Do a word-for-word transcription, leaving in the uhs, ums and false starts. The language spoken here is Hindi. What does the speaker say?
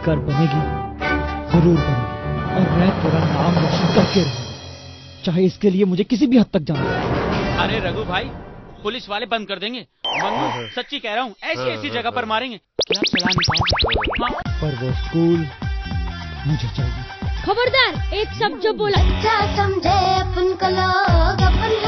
पुलिसकार बनेगी, जरूर बनेगी, और मैं तेरा नाम रोशन करके रहूंगा, चाहे इसके लिए मुझे किसी भी हद तक जाना पड़े। अरे रघु भाई, पुलिस वाले बंद कर देंगे। मनु, सच्ची कह रहा हूँ, ऐसी ऐसी जगह पर मारेंगे कि आप चला नहीं पाओगे। हाँ। पर वो स्कूल मुझे चाहिए। खबरदार, एक शब्द जो बोला अच्छा समझे अपन को लोग, अपन